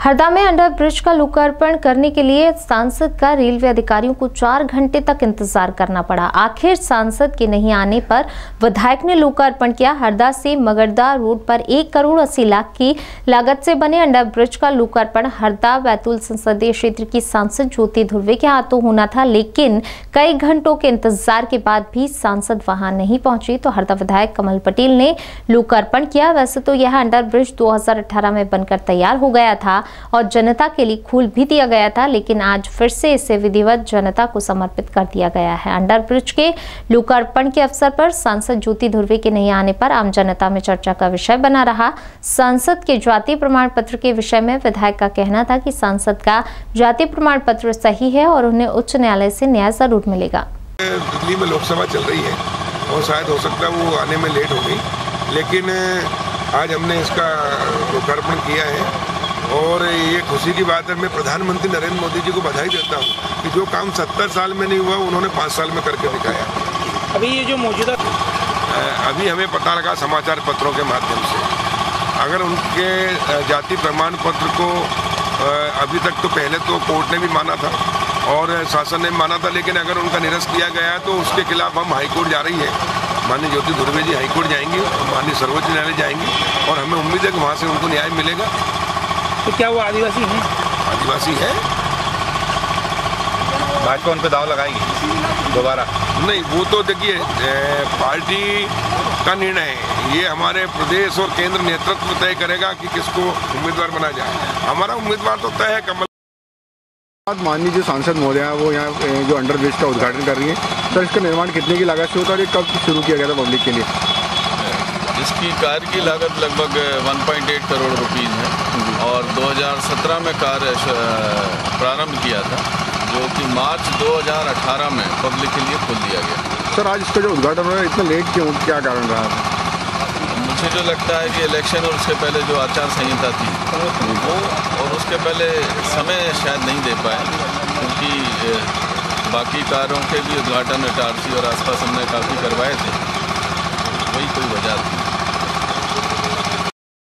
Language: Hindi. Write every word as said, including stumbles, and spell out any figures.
हरदा में अंडर ब्रिज का लोकार्पण करने के लिए सांसद का रेलवे अधिकारियों को चार घंटे तक इंतजार करना पड़ा। आखिर सांसद के नहीं आने पर विधायक ने लोकार्पण किया। हरदा से मगरदा रोड पर एक करोड़ अस्सी लाख की लागत से बने अंडर ब्रिज का लोकार्पण हरदा बैतूल संसदीय क्षेत्र की सांसद ज्योति धुर्वे के हाथों होना था, लेकिन कई घंटों के इंतजार के बाद भी सांसद वहां नहीं पहुंची तो हरदा विधायक कमल पटेल ने लोकार्पण किया। वैसे तो यह अंडर ब्रिज दो हजार अठारह में बनकर तैयार हो गया था और जनता के लिए खोल भी दिया गया था, लेकिन आज फिर से इसे विधिवत जनता को समर्पित कर दिया गया है। अंडर ब्रिज के लोकार्पण के अवसर पर सांसद ज्योति धुर्वे के नहीं आने पर आम जनता में चर्चा का विषय बना रहा। सांसद के जाति प्रमाण पत्र के विषय में विधायक का कहना था कि सांसद का जाति प्रमाण पत्र सही है और उन्हें उच्च न्यायालय से न्याय जरूर मिलेगा। दिल्ली में लोकसभा चल रही है और शायद हो सकता है वो आने में लेट हो गई, लेकिन आज हमने इसका लोकार्पण किया है और ये खुशी की बात है। मैं प्रधानमंत्री नरेंद्र मोदी जी को बधाई देता हूँ कि जो काम सत्तर साल में नहीं हुआ उन्होंने पाँच साल में करके दिखाया। अभी ये जो मौजूदा अभी हमें पता लगा समाचार पत्रों के माध्यम से, अगर उनके जाति प्रमाण पत्र को अभी तक तो पहले तो कोर्ट ने भी माना था और शासन ने माना था, लेकिन अगर उनका निरस्त किया गया है तो उसके खिलाफ हम हाईकोर्ट जा रही है। माननीय ज्योति धुर्वे जी हाईकोर्ट जाएंगे, माननीय सर्वोच्च न्यायालय जाएंगे और हमें उम्मीद है कि वहाँ से उनको न्याय मिलेगा। तो क्या वो आदिवासी हैं? आदिवासी है। भाजपा उन पे दाव लगाएगी दोबारा? नहीं, वो तो देखिए पार्टी का निर्णय है। ये हमारे प्रदेश और केंद्र नेतृत्व तय करेगा कि किसको उम्मीदवार बना जाए। हमारा उम्मीदवार तो तय है कमल। माननीय जो सांसद महोदय हैं वो यहाँ जो अंडर ब्रिज का उद्घाटन कर रही है, सर इसका निर्माण कितने की लागत से होता है और ये कब शुरू किया गया था पब्लिक के लिए? इसकी कार्य की लागत लगभग एक पॉइंट आठ करोड़ रुपीस है और दो हज़ार सत्रह में कार्य प्रारंभ किया था, जो कि मार्च दो हज़ार अठारह में पब्लिक के लिए खोल दिया गया। सर आज इसका जो उद्घाटन हो रहा है इतना लेट क्यों, क्या कारण रहा है? मुझे जो लगता है कि इलेक्शन और उसके पहले जो आचार संहिता थी वो और उसके पहले समय शायद नहीं दे पाए, क्योंकि बाकी कार्यों के भी उद्घाटन इटारसी और आसपास हमने काफ़ी करवाए थे, वही कोई वजह थी।